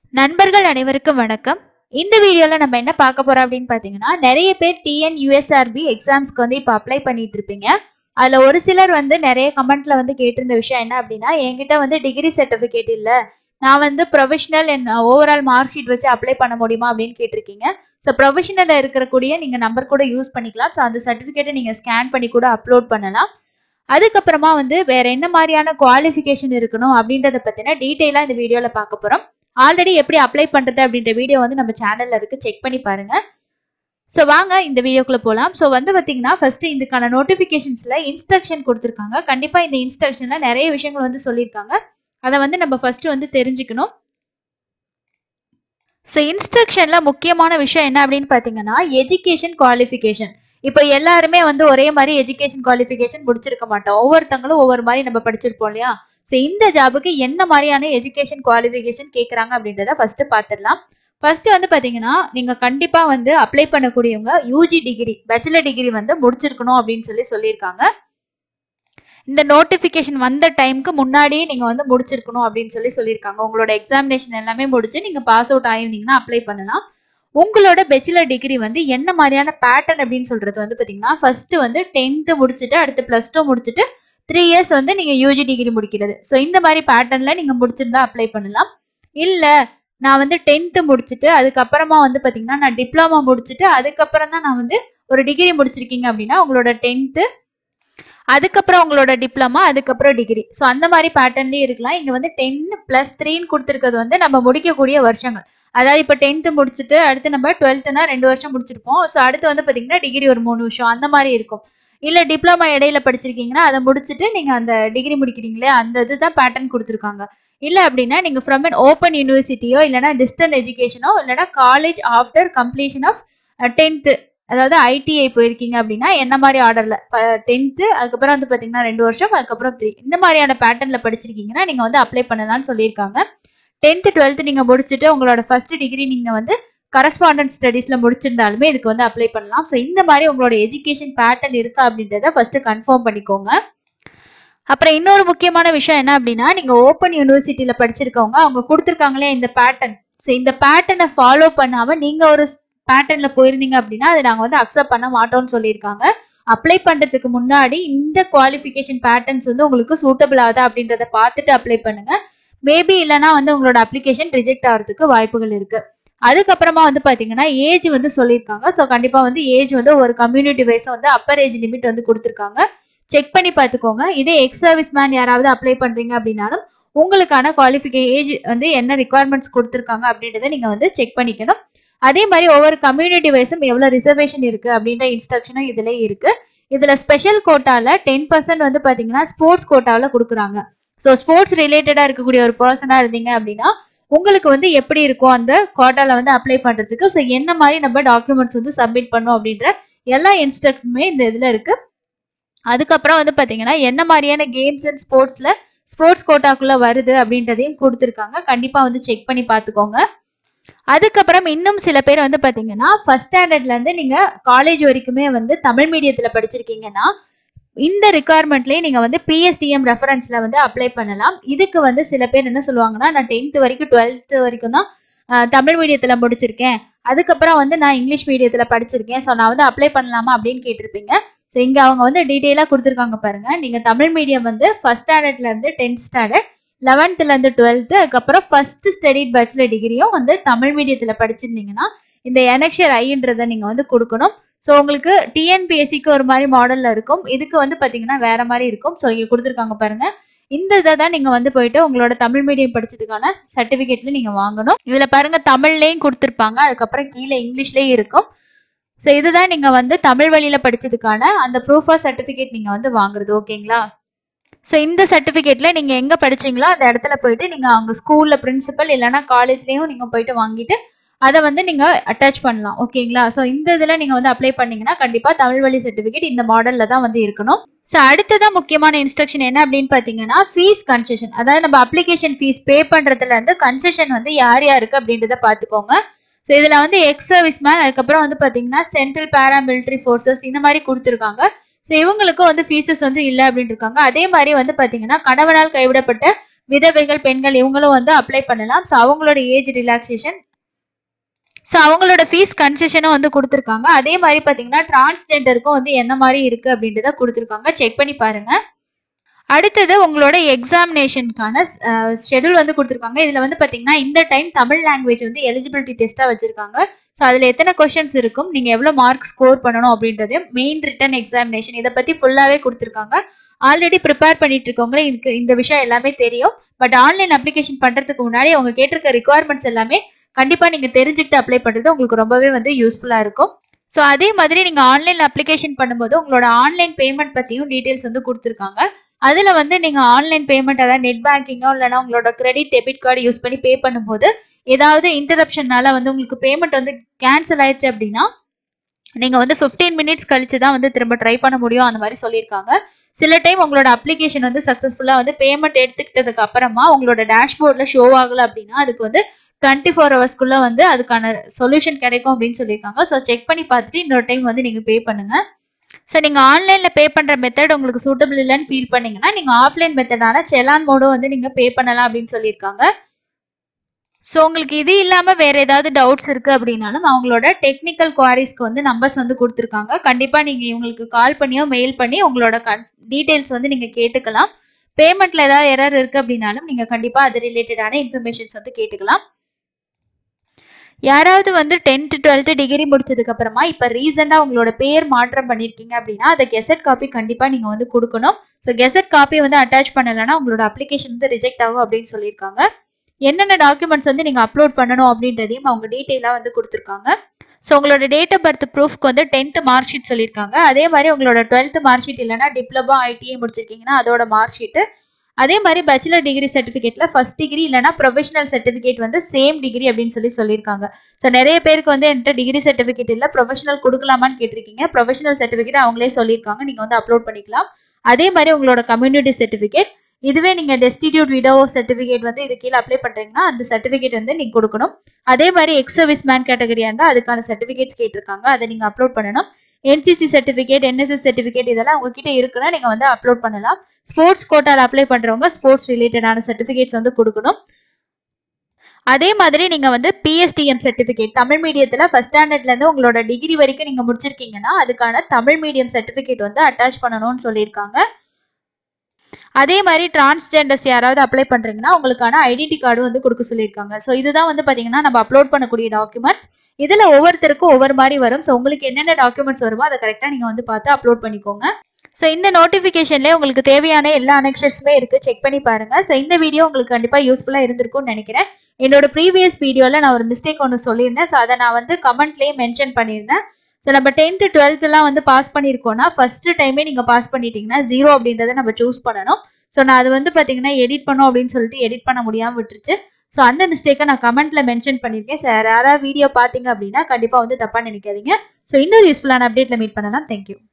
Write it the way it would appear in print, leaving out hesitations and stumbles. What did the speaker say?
நண்பர்கள் அனைவருக்கும் வணக்கம். இந்த வீடியோல நம்ம என்ன பார்க்க போறோம் அப்படின்னு பாத்தீங்கன்னா, நிறைய பேர் டிஎன் யூஎஸ்ஆர்பி எக்ஸாம்ஸ்க்கு வந்து இப்ப அப்ளை பண்ணிட்டு இருப்பீங்க. அதுல ஒரு சிலர் வந்து நிறைய கமெண்ட்ல வந்து கேட்டிருந்த விஷயம் என்ன அப்படின்னா, என்கிட்ட வந்து டிகிரி சர்டிபிகேட் இல்ல, நான் வந்து professional and overall mark sheet வச்சு அப்ளை பண்ண முடியுமா அப்படின்னு கேட்டிருக்கீங்க. ஸோ ப்ரொஃபஷனல்ல இருக்கக்கூடிய நீங்க நம்பர் கூட யூஸ் பண்ணிக்கலாம். ஸோ அந்த சர்டிபிகேட்டை நீங்க ஸ்கேன் பண்ணி கூட அப்லோட் பண்ணலாம். அதுக்கப்புறமா வந்து வேற என்ன மாதிரியான குவாலிஃபிகேஷன் இருக்கணும் அப்படின்றத பத்தின டீட்டெயிலா இந்த வீடியோல பார்க்க போறோம். ஆல்ரெடி எப்படி அப்ளை பண்றது அப்படின்ற வீடியோ வந்து நம்ம சேனல்ல இருக்கு, செக் பண்ணி பாருங்க. ஸோ வாங்க இந்த வீடியோக்குள்ள போகலாம். ஸோ வந்து பார்த்தீங்கன்னா ஃபர்ஸ்ட் இதுக்கான நோட்டிஃபிகேஷன்ஸ்ல இன்ஸ்ட்ரக்ஷன் கொடுத்துருக்காங்க. கண்டிப்பா இந்த இன்ஸ்ட்ரக்ஷன்ல நிறைய விஷயங்கள் வந்து சொல்லியிருக்காங்க. அதை வந்து நம்ம ஃபர்ஸ்ட் வந்து தெரிஞ்சுக்கணும். ஸோ இன்ஸ்ட்ரக்ஷன்ல முக்கியமான விஷயம் என்ன அப்படின்னு பார்த்தீங்கன்னா, எஜுகேஷன் குவாலிஃபிகேஷன். இப்போ எல்லாருமே வந்து ஒரே மாதிரி எஜுகேஷன் குவாலிஃபிகேஷன் முடிச்சிருக்க மாட்டோம். ஒவ்வொருத்தங்களும் ஒவ்வொரு மாதிரி நம்ம படிச்சிருப்போம் இல்லையா? ஸோ இந்த ஜாபுக்கு என்ன மாதிரியான எஜுகேஷன் குவாலிஃபிகேஷன் கேட்குறாங்க அப்படின்றத ஃபர்ஸ்ட் பார்த்துடலாம். ஃபர்ஸ்ட் வந்து பார்த்தீங்கன்னா, நீங்க கண்டிப்பா வந்து அப்ளை பண்ணக்கூடியவங்க யூஜி டிகிரி, பேச்சுலர் டிகிரி வந்து முடிச்சிருக்கணும் அப்படின்னு சொல்லியிருக்காங்க. இந்த நோட்டிஃபிகேஷன் வந்த டைமுக்கு முன்னாடியே நீங்க வந்து முடிச்சிருக்கணும் அப்படின்னு சொல்லியிருக்காங்க. உங்களோட எக்ஸாமினேஷன் எல்லாமே முடிச்சு நீங்க பாஸ் அவுட் ஆயிருந்தீங்கன்னா அப்ளை பண்ணலாம். உங்களோட பேச்சுலர் டிகிரி வந்து என்ன மாதிரியான பேட்டர்ன் அப்படின்னு சொல்றது வந்து பாத்தீங்கன்னா, ஃபர்ஸ்ட் வந்து 10th முடிச்சுட்டு அடுத்து +2 முடிச்சுட்டு 3 இயர்ஸ் வந்து நீங்க யூஜி டிகிரி முடிக்கிறது. ஸோ இந்த மாதிரி பேட்டர்ன்ல நீங்க முடிச்சிருந்தா அப்ளை பண்ணலாம். இல்ல நான் வந்து 10th முடிச்சுட்டு அதுக்கப்புறமா வந்து பாத்தீங்கன்னா நான் டிப்ளமா முடிச்சுட்டு அதுக்கப்புறம் தான் நான் வந்து ஒரு டிகிரி முடிச்சிருக்கீங்க அப்படின்னா உங்களோட 10th அதுக்கப்புறம் உங்களோட டிப்ளமா அதுக்கப்புறம் டிகிரி. ஸோ அந்த மாதிரி பேட்டர்ன்லயே இருக்கலாம். இங்க வந்து 10+3 கொடுத்துருக்கிறது வந்து நம்ம முடிக்கக்கூடிய வருஷங்கள். அதாவது இப்போ 10th முடிச்சுட்டு அடுத்து நம்ம 12th-னா 2 வருஷம் முடிச்சிருப்போம். ஸோ அடுத்து வந்து பாத்தீங்கன்னா டிகிரி ஒரு 3 வருஷம் அந்த மாதிரி இருக்கும். இல்ல டிப்ளமா இடையில படிச்சிருக்கீங்கன்னா அதை முடிச்சுட்டு நீங்க அந்த டிகிரி முடிக்கிறீங்களே அந்த இதுதான் பேட்டர்ன் கொடுத்துருக்காங்க. இல்ல அப்படின்னா நீங்க ஃப்ரம் அன் ஓப்பன் யூனிவர்சிட்டியோ இல்லைன்னா டிஸ்டன்ஸ் எஜுகேஷனோ இல்லைன்னா college after completion of 10th அதாவது ஐடிஐ போயிருக்கீங்க அப்படின்னா என்ன மாதிரி ஆர்டர்ல 10th அதுக்கப்புறம் வந்து பாத்தீங்கன்னா 2 வருஷம் அதுக்கப்புறம் 3 இந்த மாதிரியான பேட்டர்ன்ல படிச்சிருக்கீங்கன்னா நீங்க வந்து அப்ளை பண்ணலாம்னு சொல்லியிருக்காங்க. 10th 12th நீங்க முடிச்சுட்டு உங்களோட ஃபர்ஸ்ட் டிகிரி நீங்க வந்து கரஸ்பாண்டன்ஸ் ஸ்டடீஸ்ல முடிச்சிருந்தாலுமே இதுக்கு வந்து அப்ளை பண்ணலாம். ஸோ இந்த மாதிரி உங்களோட எஜுகேஷன் பேட்டர்ன் இருக்கா அப்படின்றத ஃபர்ஸ்ட் கன்ஃபார்ம் பண்ணிக்கோங்க. அப்புறம் இன்னொரு முக்கியமான விஷயம் என்ன அப்படின்னா, நீங்க ஓப்பன் யூனிவர்சிட்டியில படிச்சிருக்கவங்க அவங்க கொடுத்துருக்காங்களே இந்த பேட்டர்ன். ஸோ இந்த பேட்டர்னை ஃபாலோ பண்ணாம நீங்க ஒரு பேட்டர்ன்ல போயிருந்தீங்க அப்படின்னா அதை நாங்க வந்து அக்செப்ட் பண்ண மாட்டோம்னு சொல்லியிருக்காங்க. அப்ளை பண்றதுக்கு முன்னாடி இந்த குவாலிஃபிகேஷன் பேட்டர்ன்ஸ் வந்து உங்களுக்கு சூட்டபிள் ஆகுதா அப்படின்றத பார்த்துட்டு அப்ளை பண்ணுங்க. மேபி இல்லைன்னா வந்து உங்களோட அப்ளிகேஷன் ரிஜெக்ட் ஆகிறதுக்கு வாய்ப்புகள் இருக்கு. அதுக்கப்புறமா வந்து பாத்தீங்கன்னா ஏஜ் வந்து சொல்லியிருக்காங்க. ஸோ கண்டிப்பா வந்து ஏஜ் வந்து ஒரு கம்யூனிட்டி வைஸ் வந்து அப்பர் ஏஜ் லிமிட் வந்து கொடுத்துருக்காங்க. செக் பண்ணி பார்த்துக்கோங்க. இதே எக்ஸ் சர்வீஸ் மேன் யாராவது அப்ளை பண்றீங்க அப்படின்னாலும் உங்களுக்கான குவாலிஃபிகேஷன் ஏஜ் வந்து என்ன ரிக்குவயர்மெண்ட்ஸ் கொடுத்துருக்காங்க அப்படின்றத நீங்க வந்து செக் பண்ணிக்கணும். அதே மாதிரி ஒவ்வொரு கம்யூனிட்டி வைஸும் எவ்வளவு ரிசர்வேஷன் இருக்கு அப்படின்ற இன்ஸ்ட்ரக்ஷனும் இதுல இருக்கு. இதுல ஸ்பெஷல் கோட்டால 10% வந்து பாத்தீங்கன்னா ஸ்போர்ட்ஸ் கோட்டாவில் கொடுக்குறாங்க. ஸோ ஸ்போர்ட்ஸ் ரிலேட்டடா இருக்கக்கூடிய ஒரு பர்சனா இருந்தீங்க அப்படின்னா உங்களுக்கு வந்து எப்படி இருக்கும் அந்த கோட்டால வந்து அப்ளை பண்றதுக்கு. ஸோ என்ன மாதிரி நம்ம டாக்குமெண்ட்ஸ் வந்து சப்மிட் பண்ணோம் அப்படின்ற எல்லா இன்ஸ்ட்ரக்ஷனுமே இந்த இதுல இருக்கு. அதுக்கப்புறம் வந்து பாத்தீங்கன்னா என்ன மாதிரியான கேம்ஸ் அண்ட் ஸ்போர்ட்ஸ் கோட்டாக்குள்ள வருது அப்படின்றதையும் கொடுத்துருக்காங்க. கண்டிப்பா வந்து செக் பண்ணி பார்த்துக்கோங்க. அதுக்கப்புறம் இன்னும் சில பேர் வந்து பாத்தீங்கன்னா ஃபர்ஸ்ட் ஸ்டாண்டர்ட்ல இருந்து நீங்க காலேஜ் வரைக்குமே வந்து தமிழ் மீடியத்துல படிச்சிருக்கீங்கன்னா இந்த ரிக்குவயர்மெண்ட்லயே நீங்க வந்து பிஎஸ்டிஎம் ரெஃபரன்ஸ்ல வந்து அப்ளை பண்ணலாம். இதுக்கு வந்து சில பேர் என்ன சொல்லுவாங்கன்னா, நான் 10th வரைக்கும் 12th வரைக்கும் தான் தமிழ் மீடியத்துல முடிச்சிருக்கேன், அதுக்கப்புறம் வந்து நான் இங்கிலீஷ் மீடியத்துல படிச்சிருக்கேன், ஸோ நான் வந்து அப்ளை பண்ணலாமா அப்படின்னு கேட்டிருப்பீங்க. ஸோ இங்க அவங்க வந்து டீட்டெயிலா கொடுத்துருக்காங்க பாருங்க. நீங்க தமிழ் மீடியம் வந்து ஃபர்ஸ்ட் ஸ்டாண்டர்ட்ல இருந்து 10th ஸ்டாண்டர்ட் 11th இருந்து 12th அதுக்கப்புறம் ஃபர்ஸ்ட் ஸ்டடிட் பேச்சுலர் டிகிரியும் வந்து தமிழ் மீடியத்துல படிச்சிருந்தீங்கன்னா இந்த எனக்ஷர் ஐன்றதை நீங்க வந்து கொடுக்கணும். ஸோ உங்களுக்கு டிஎன்பிஎஸ்சிக்கு ஒரு மாதிரி மாடல்ல இருக்கும், இதுக்கு வந்து பாத்தீங்கன்னா வேற மாதிரி இருக்கும். ஸோ இங்க கொடுத்துருக்காங்க பாருங்க. இந்த இதை தான் நீங்க வந்து போயிட்டு உங்களோட தமிழ் மீடியம் படிச்சதுக்கான சர்டிபிகேட்ல நீங்க வாங்கணும். இதுல பாருங்க தமிழ்லயும் கொடுத்துருப்பாங்க, அதுக்கப்புறம் கீழே இங்கிலீஷ்லயும் இருக்கும். ஸோ இதுதான் நீங்க வந்து தமிழ் வழியில படிச்சதுக்கான அந்த ப்ரூஃப் ஆஃப் சர்டிபிகேட் நீங்க வந்து வாங்குறது. ஓகேங்களா? ஸோ இந்த சர்டிபிகேட்ல நீங்க எங்க படிச்சீங்களோ அந்த இடத்துல போயிட்டு நீங்க அவங்க ஸ்கூல்ல பிரின்சிபல் இல்லைன்னா காலேஜ்லயும் நீங்க போயிட்டு வாங்கிட்டு அதை வந்து நீங்க அட்டாச் பண்ணலாம். ஓகேங்களா? ஸோ இந்த இதுல நீங்க வந்து அப்ளை பண்ணீங்கன்னா கண்டிப்பா தமிழ் வழி சர்டிபிகேட் இந்த மாடல்ல தான் வந்து இருக்கணும். ஸோ அடுத்ததான் முக்கியமான இன்ஸ்ட்ரக்ஷன் என்ன அப்படின்னு பாத்தீங்கன்னா ஃபீஸ் கன்செஷன். அதாவது நம்ம அப்ளிகேஷன் ஃபீஸ் பே பண்றதுல இருந்து கன்செஷன் வந்து யார் யாருக்கு அப்படின்றத பாத்துக்கோங்க. ஸோ இதுல வந்து எக்ஸ் சர்வீஸ் மேன் அதுக்கப்புறம் வந்து பாத்தீங்கன்னா சென்ட்ரல் பாராமிலிட்டரி ஃபோர்ஸஸ் இந்த மாதிரி கொடுத்துருக்காங்க. ஸோ இவங்களுக்கும் வந்து ஃபீஸஸ் வந்து இல்லை அப்படின்னு இருக்காங்க. அதே மாதிரி வந்து பாத்தீங்கன்னா கணவனால் கைவிடப்பட்ட விதவைகள் பெண்கள் இவங்களும் வந்து அப்ளை பண்ணலாம். ஸோ அவங்களோட ஏஜ் ரிலாக்ஸேஷன், ஸோ அவங்களோட ஃபீஸ் கன்செஷனும் வந்து கொடுத்துருக்காங்க. அதே மாதிரி பார்த்தீங்கன்னா டிரான்ஸ்ஜெண்டருக்கும் வந்து என்ன மாதிரி இருக்கு அப்படின்றத கொடுத்துருக்காங்க. செக் பண்ணி பாருங்க. அடுத்தது உங்களோட எக்ஸாமினேஷனுக்கான ஷெடியூல் வந்து கொடுத்துருக்காங்க. இதில் வந்து பார்த்தீங்கன்னா இந்த டைம் தமிழ் லாங்குவேஜ் வந்து எலிஜிபிலிட்டி டெஸ்ட்டாக வச்சிருக்காங்க. ஸோ அதில் எத்தனை கொஸ்டின்ஸ் இருக்கும், நீங்கள் எவ்வளோ மார்க் ஸ்கோர் பண்ணணும் அப்படின்றது, மெயின் ரிட்டன் எக்ஸாமினேஷன், இதை பற்றி ஃபுல்லாகவே கொடுத்துருக்காங்க. ஆல்ரெடி ப்ரிப்பேர் பண்ணிட்டு இருக்கவங்களே எனக்கு இந்த விஷயம் எல்லாமே தெரியும். பட் ஆன்லைன் அப்ளிகேஷன் பண்ணுறதுக்கு முன்னாடி அவங்க கேட்டிருக்க ரிக்குவயர்மெண்ட்ஸ் எல்லாமே கண்டிப்பாக நீங்கள் தெரிஞ்சுக்கிட்டு அப்ளை பண்ணுறது உங்களுக்கு ரொம்பவே வந்து யூஸ்ஃபுல்லாக இருக்கும். ஸோ அதே மாதிரி நீங்கள் ஆன்லைன் அப்ளிகேஷன் பண்ணும்போது உங்களோட ஆன்லைன் பேமெண்ட் பற்றியும் டீட்டெயில்ஸ் வந்து கொடுத்துருக்காங்க. அதில் வந்து நீங்கள் ஆன்லைன் பேமெண்ட், அதாவது நெட் பேங்கிங்கோ இல்லைனா உங்களோட கிரெடிட் டெபிட் கார்டு யூஸ் பண்ணி பே பண்ணும்போது ஏதாவது இன்டரப்ஷனால வந்து உங்களுக்கு பேமெண்ட் வந்து கேன்சல் ஆயிடுச்சு அப்படின்னா நீங்கள் வந்து 15 மினிட்ஸ் கழிச்சு தான் வந்து திரும்ப ட்ரை பண்ண முடியும் அந்த மாதிரி சொல்லியிருக்காங்க. சில டைம் உங்களோட அப்ளிகேஷன் வந்து சக்ஸஸ்ஃபுல்லாக வந்து பேமெண்ட் எடுத்துக்கிட்டதுக்கு அப்புறமா உங்களோட டேஷ்போர்டில் ஷோ ஆகலை அப்படின்னா அதுக்கு வந்து 24 ஹவர்ஸ்க்குள்ள வந்து அதுக்கான சொல்யூஷன் கிடைக்கும் அப்படின்னு சொல்லியிருக்காங்க. ஸோ செக் பண்ணி பார்த்துட்டு இன்னொரு டைம் வந்து நீங்கள் பே பண்ணுங்க. ஸோ நீங்கள் ஆன்லைனில் பே பண்ணுற மெத்தட் உங்களுக்கு சூட்டபிள் இல்லைன்னு ஃபீல் பண்ணீங்கன்னா நீங்கள் ஆஃப்லைன் மெத்தடான செலான் மோடும் வந்து நீங்கள் பே பண்ணலாம் அப்படின்னு சொல்லியிருக்காங்க. ஸோ உங்களுக்கு இது இல்லாமல் வேறு ஏதாவது டவுட்ஸ் இருக்குது அப்படின்னாலும் அவங்களோட டெக்னிக்கல் குவாரிஸ்க்கு வந்து நம்பர்ஸ் வந்து கொடுத்துருக்காங்க. கண்டிப்பாக நீங்கள் இவங்களுக்கு கால் பண்ணியோ மெயில் பண்ணி உங்களோட டீட்டெயில்ஸ் வந்து நீங்கள் கேட்டுக்கலாம். பேமெண்ட்டில் ஏதாவது எரர் இருக்குது அப்படின்னாலும் நீங்கள் கண்டிப்பாக அது ரிலேட்டடான இன்ஃபர்மேஷன்ஸ் வந்து கேட்டுக்கலாம். யாராவது வந்து 10th 12th டிகிரி முடிச்சதுக்கு அப்புறமா இப்போ ரீசெண்டாக உங்களோட பேர் மாற்றம் பண்ணியிருக்கீங்க அப்படின்னா அதை கெசட் காப்பி கண்டிப்பாக நீங்கள் வந்து கொடுக்கணும். ஸோ கெசட் காப்பி வந்து அட்டாச் பண்ணலைன்னா உங்களோட அப்ளிகேஷன் வந்து ரிஜெக்ட் ஆகும் அப்படின்னு சொல்லியிருக்காங்க. என்னென்ன டாக்குமெண்ட்ஸ் வந்து நீங்கள் அப்லோட் பண்ணணும் அப்படின்றதையும் அவங்க டீட்டெயிலாக வந்து கொடுத்துருக்காங்க. ஸோ உங்களோட டேட் ஆஃப் பர்த் ப்ரூஃப்க்கு வந்து 10th மார்க் ஷீட் சொல்லியிருக்காங்க. அதே மாதிரி உங்களோட 12th மார்க் ஷீட் இல்லைனா டிப்ளமோ ஐடிஐ முடிச்சிருக்கீங்கன்னா அதோட மார்க் ஷீட்டு, அதே மாதிரி பேச்சுலர் டிகிரி சர்டிஃபிகேட்ல ஃபர்ஸ்ட் டிகிரி இல்லைனா ப்ரொஃபஷனல் சர்டிஃபிகேட் வந்து சேம் டிகிரி அப்படின்னு சொல்லியிருக்காங்க. ஸோ நிறைய பேருக்கு வந்து என்கிட்ட டிகிரி சர்டிஃபிகேட் இல்லை, ப்ரொஃபஷனல் கொடுக்கலாமான்னு கேட்டிருக்கீங்க. ப்ரொஃபஷனல் சர்டிஃபிகேட் அவங்களே சொல்லியிருக்காங்க, நீங்கள் வந்து அப்லோட் பண்ணிக்கலாம். அதே மாதிரி உங்களோட கம்யூனிட்டி சர்டிஃபிகேட், இதுவே நீங்கள் டெஸ்டிடியூட் விடோ சர்டிஃபிகேட் வந்து இது கீழே அப்ளை பண்ணுறீங்கன்னா அந்த சர்டிஃபிகேட் வந்து நீங்கள் கொடுக்கணும். அதே மாதிரி எக்ஸ் சர்வீஸ் மேன் கேட்டகரியாக இருந்தால் அதுக்கான சர்டிஃபிகேட்ஸ் கேட்டிருக்காங்க, அதை நீங்கள் அப்லோட் பண்ணணும். என்சிசி சர்டிஃபிகேட், என்எஸ்எஸ் சர்டிஃபிகேட் இதெல்லாம் உங்ககிட்ட இருக்குன்னா நீங்கள் வந்து அப்லோட் பண்ணலாம். ஸ்போர்ட்ஸ் கோட்டால் அப்ளை பண்ணுறவங்க ஸ்போர்ட்ஸ் ரிலேட்டடான சர்டிஃபிகேட்ஸ் வந்து கொடுக்கணும். அதே மாதிரி நீங்கள் வந்து பிஎஸ்டிஎம் சர்டிஃபிகேட், தமிழ் மீடியத்தில் ஃபர்ஸ்ட் ஸ்டாண்டர்ட்லேருந்து உங்களோட டிகிரி வரைக்கும் நீங்கள் முடிச்சிருக்கீங்கன்னா அதுக்கான தமிழ் மீடியம் சர்டிஃபிகேட் வந்து அட்டாச் பண்ணணும்னு சொல்லியிருக்காங்க. அதே மாதிரி டிரான்ஸ்ஜெண்டர்ஸ் யாராவது அப்ளை பண்ணுறீங்கன்னா உங்களுக்கான ஐடென்டி கார்டு வந்து கொடுக்க சொல்லியிருக்காங்க. ஸோ இதுதான் வந்து பார்த்தீங்கன்னா நம்ம அப்லோட் பண்ணக்கூடிய டாக்குமெண்ட்ஸ். இதில் ஒவ்வொருத்தருக்கும் ஒவ்வொரு மாதிரி வரும். ஸோ உங்களுக்கு என்னென்ன டாக்குமெண்ட்ஸ் வருமோ அதை கரெக்டாக நீங்கள் வந்து பார்த்து அப்லோட் பண்ணிக்கோங்க. ஸோ இந்த நோட்டிஃபிகேஷன்லேயே உங்களுக்கு தேவையான எல்லா அனெக்ஷன்ஸுமே இருக்குது, செக் பண்ணி பாருங்கள். ஸோ இந்த வீடியோ உங்களுக்கு கண்டிப்பாக யூஸ்ஃபுல்லாக இருந்திருக்கும்னு நினைக்கிறேன். என்னோட ப்ரீவியஸ் வீடியோவில் நான் ஒரு மிஸ்டேக் ஒன்று சொல்லியிருந்தேன். ஸோ அதை நான் வந்து கமெண்ட்லேயே மென்ஷன் பண்ணியிருந்தேன். ஸோ நம்ம 10th 12thலாம் வந்து பாஸ் பண்ணியிருக்கோம்னா ஃபர்ஸ்ட் டைமே நீங்கள் பாஸ் பண்ணிட்டீங்கன்னா 0 அப்படின்றத நம்ம சூஸ் பண்ணணும். ஸோ நான் அது வந்து பார்த்தீங்கன்னா எடிட் பண்ணோம் அப்படின்னு சொல்லிட்டு எடிட் பண்ண முடியாமல் விட்டுருச்சு. ஸோ அந்த மிஸ்டேக்கை நான் கமெண்ட்ல மென்ஷன் பண்ணியிருக்கேன். சார் யாராவது வீடியோ பார்த்தீங்க அப்படின்னா கண்டிப்பாக வந்து தப்பாக நினைக்காதீங்க. ஸோ இன்னொரு யூஸ்ஃபுல்லான அப்டேட்டில் மீட் பண்ணலாம். தேங்க்யூ.